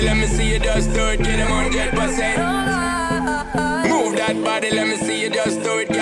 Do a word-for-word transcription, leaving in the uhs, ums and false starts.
let me see you just do it, get them one hundred percent. Move that body, let me see you just do it.